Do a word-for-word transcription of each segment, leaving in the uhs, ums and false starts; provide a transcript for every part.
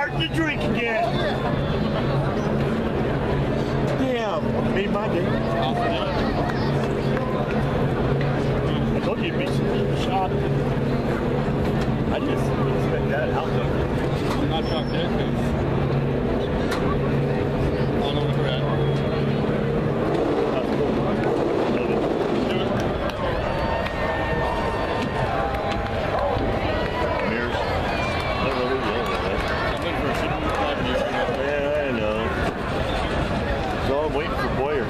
starting to drink again. Damn, made my day. I told you it'd be some shot. I just expect that out there. I'm not shocked yet because I don't know where we're at. That's cool. Love it. Do it. Mirrors. I don't know who you're over there. I'm looking for a super five years ago. Yeah, I know. So I'm waiting for Boyer.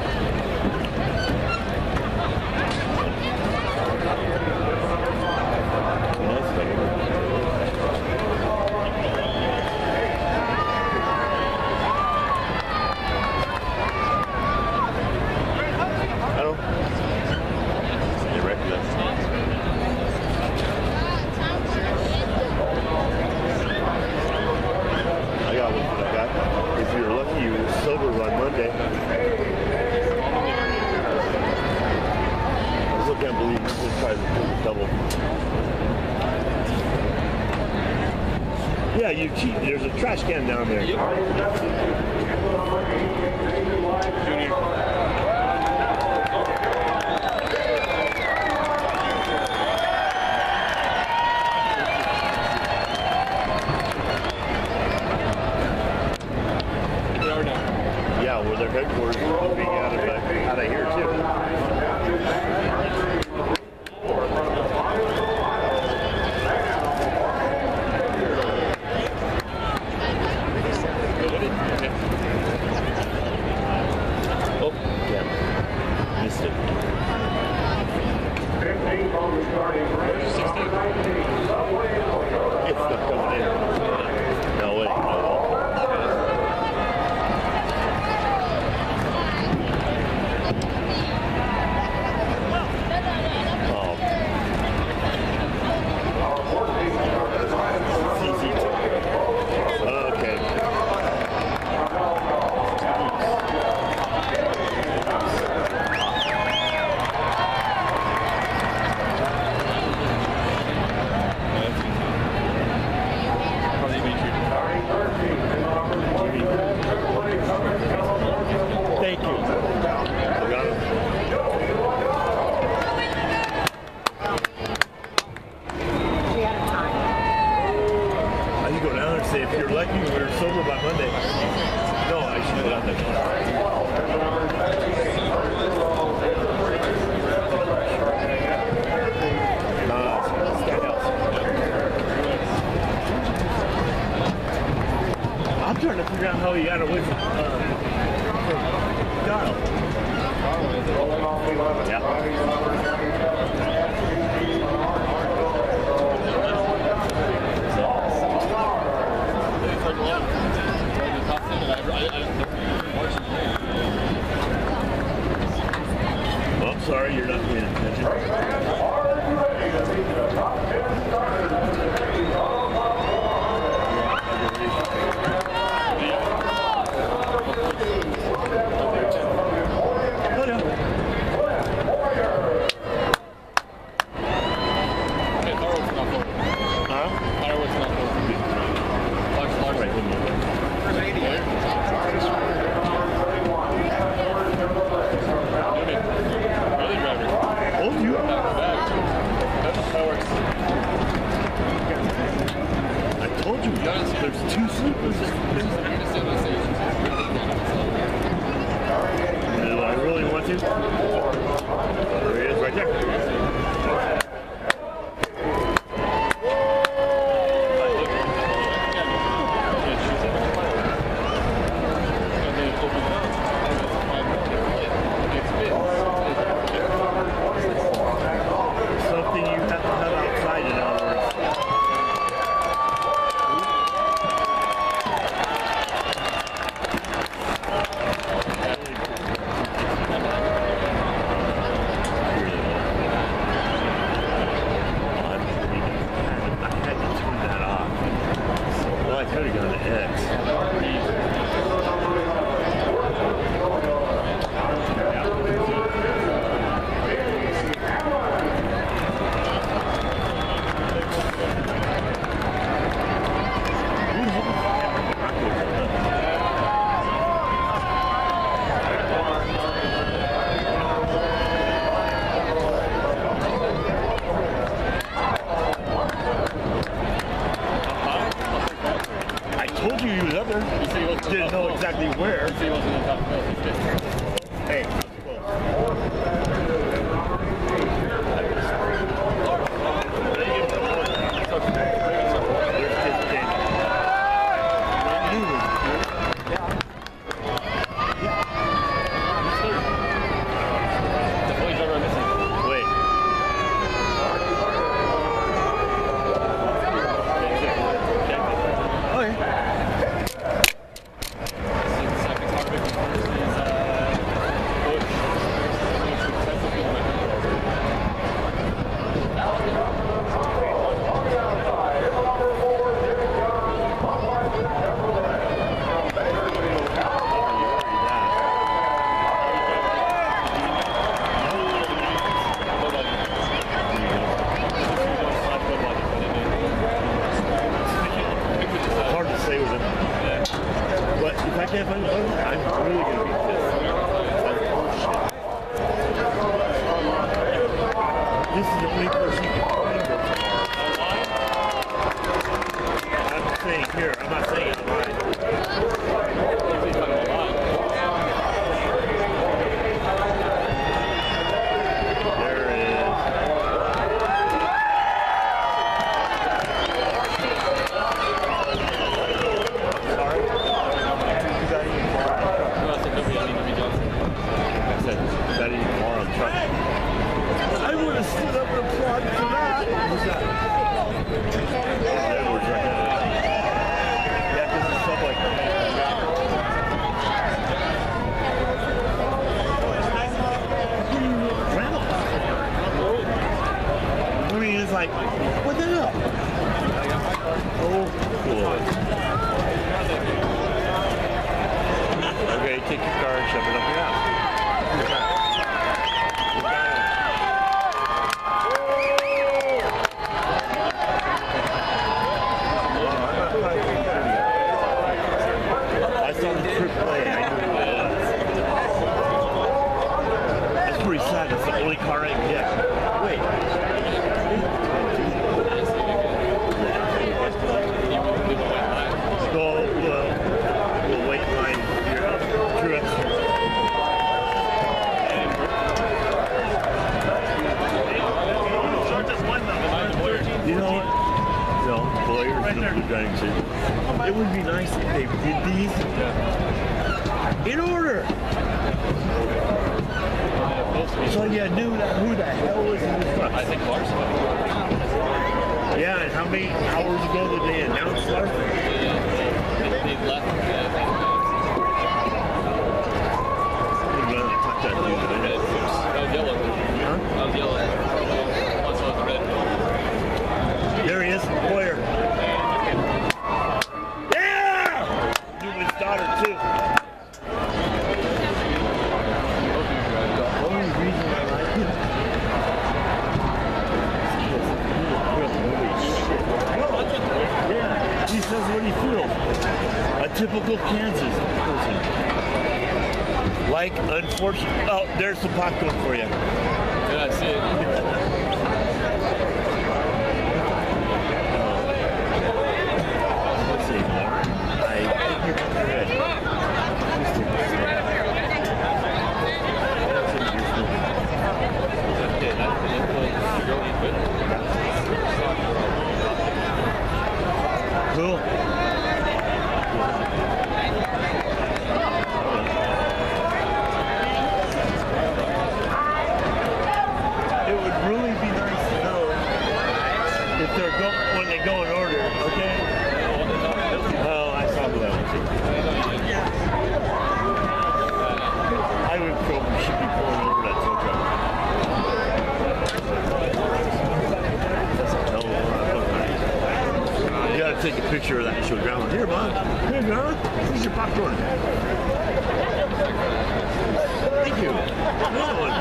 That's better. I don't. You recognize it. I got one that I got. If you're lucky, you were sober on Monday. I still can't believe you just tried to do the double. Yeah, you cheat. There's a trash can down there. Yep. Junior. They are now. Yeah, well, their headquarters will be out of, uh, out of here, too. Oh, yeah. Missed it. It's not coming in. No way. No. Thank you. I got it. I can go down and say, if you're lucky, we're sober by Monday. No, I should go down there. Nah, it's that house. I'm trying to figure out how he got away from, uh, from Kyle. Yeah. Oh, I'm sorry, you're not paying attention. There's two sleepers. Do I really want to? There he is, right there. Something you have to have outside, in other words. This is the only place you can find them tomorrow. I'm saying here, I'm not saying it online. There it is. Sorry? Is that even tomorrow? No, I said nobody on E W Johnson. I said, is that even tomorrow on truck? I would have stood up and applauded for that. What's that? Edwards right there. Yeah, because it's stuff like I mean, it's like, what the hell? Oh, cool. Okay, take your car and shove it up your ass. I saw the triple A. I knew it was. That's pretty sad. That's the only car I can get. Wait. Go, well, we'll wait in line here. Truex. You know what? No, Boyers and the Blue Dragons. It would be nice if they did these in order. So you knew that who the hell was in the front. I think Larson. Yeah, and how many hours ago did they announce Larson? They, they left. I'm gonna touch that dude today. That was yellow. Huh? That was yellow. Once it was red. There he is, Boyer. Yeah! Newman's daughter too. The only reason I like him yeah, he says what he feels. A typical Kansas person. Like, unfortunately, oh, there's some popcorn for you. Yeah, I see it. Let's see. I think you're correct. Cool. It would really be nice to know if they're go when they go in order, okay? Oh, I saw that one. I would probably should be pulling over that tow truck. You gotta take a picture of that and show Grandma. Here, Mom. Here, Grandma. Here's your popcorn. Thank you. Another one.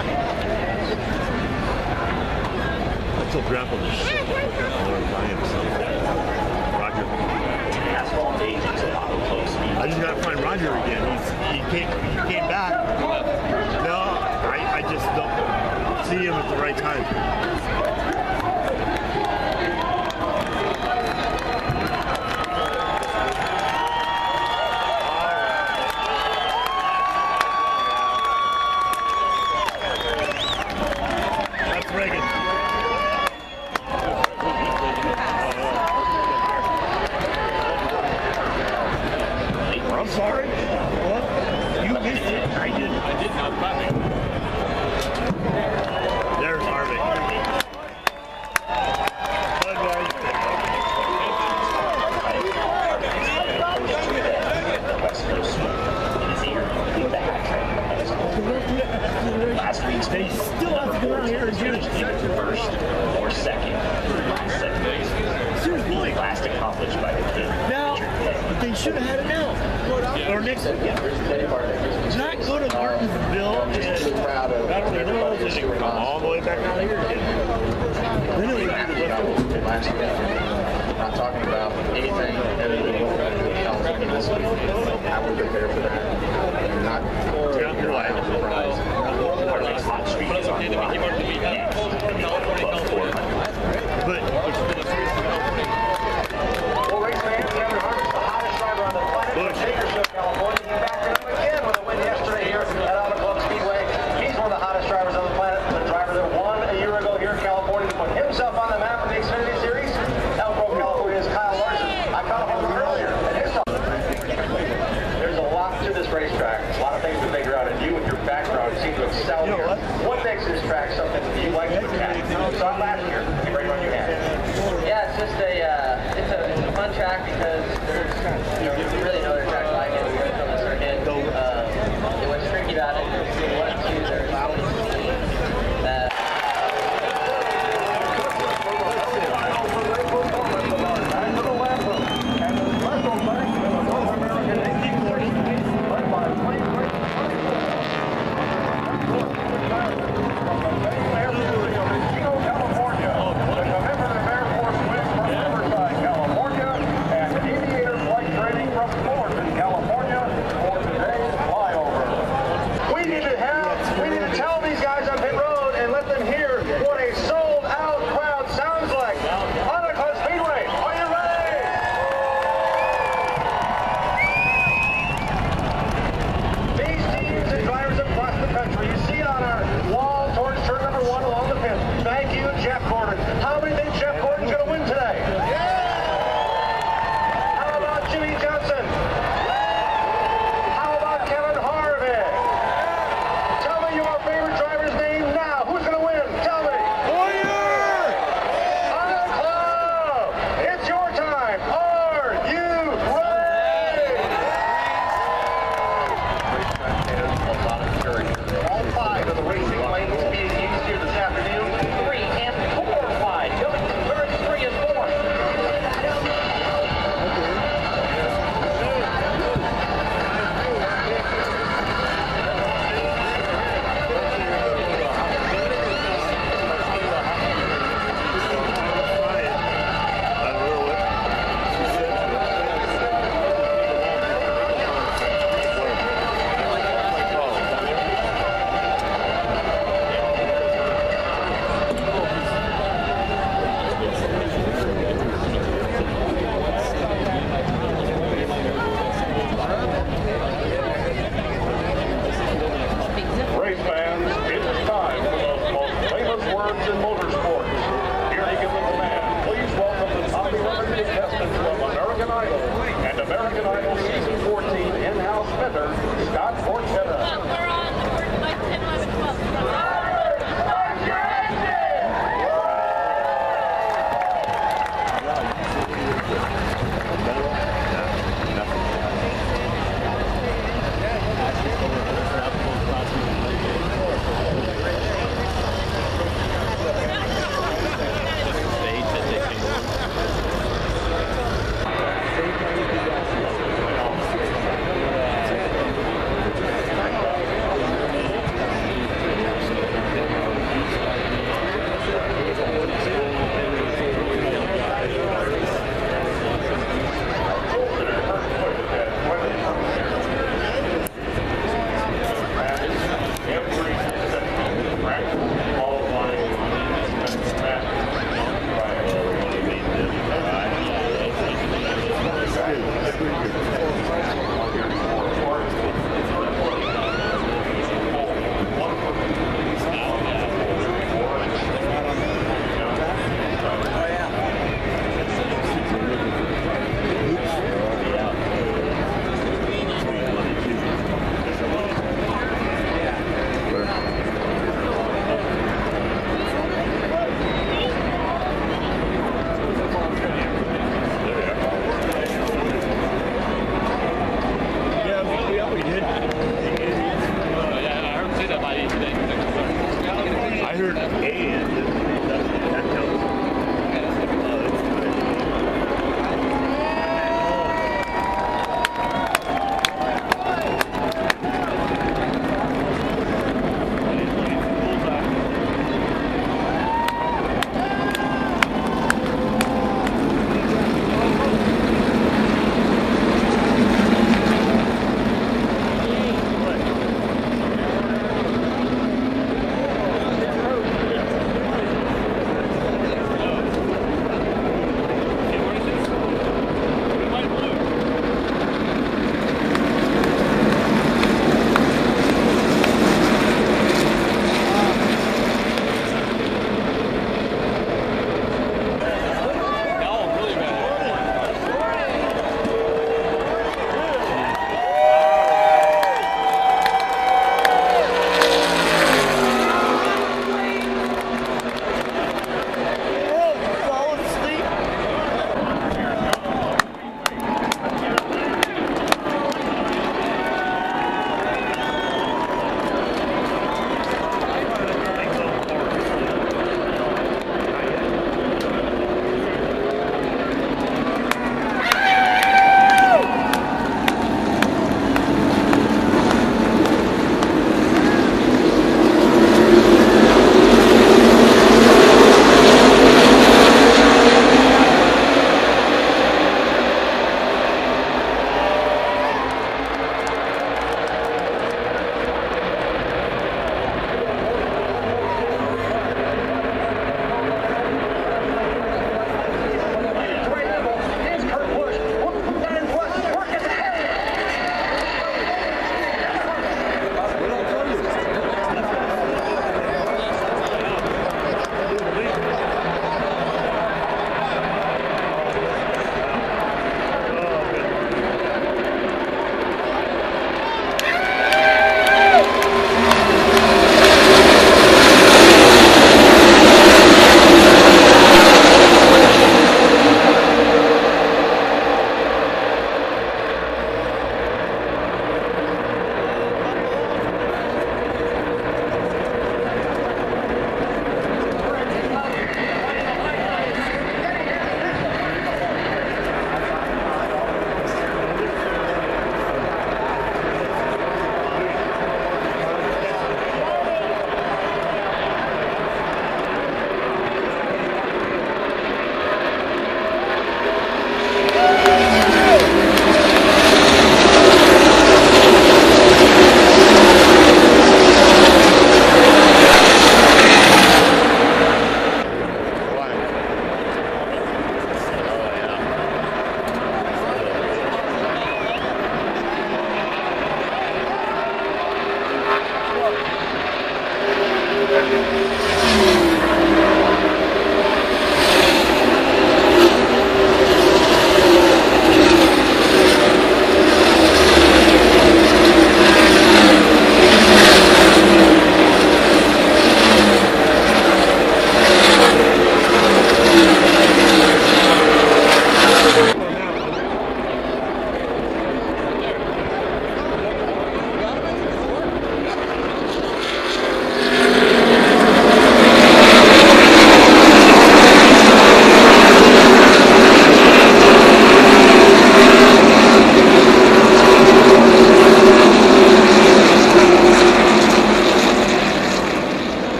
I told Grandpa to shit. Grandpa learned by himself. Roger. I just gotta find Roger again. He's, he came he came back. No, I, I just don't see him at the right time. I'm sorry. What? You missed it. I didn't. I did not clapping. There's Harvey. They still have to go out here and get it. First or second. Seriously. Last accomplished by the team. Now, they should have had it now. Yeah. Or next weekend. Not go to Martinsville and not only knows and then come all the way back out here again. Then it would be the left. I'm not talking about anything other than California this week. How we prepare for that. And not You're right. Our next hot streak is on the line. Do you like the track? Start last year. You bring one you had. Yeah, it's just a uh, it's a it's a fun track because there's you know really no other track like it on the circuit. Uh, and what's tricky about it is one and two there's uh, I heard A.